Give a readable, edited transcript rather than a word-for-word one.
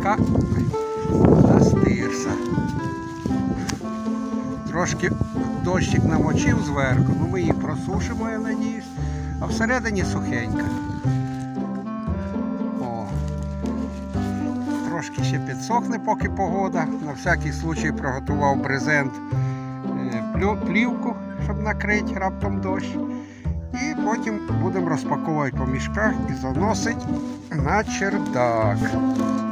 така застирса. Трошки дощик намочив зверху, ну ми її просушимо, я надіюсь, а всередині сухенька. О, трошки ще підсохне, поки погода. На всякий случай приготував брезент, плівку, щоб накрити раптом дощ. І потім будемо розпаковувати по мішках і заносити на чердак.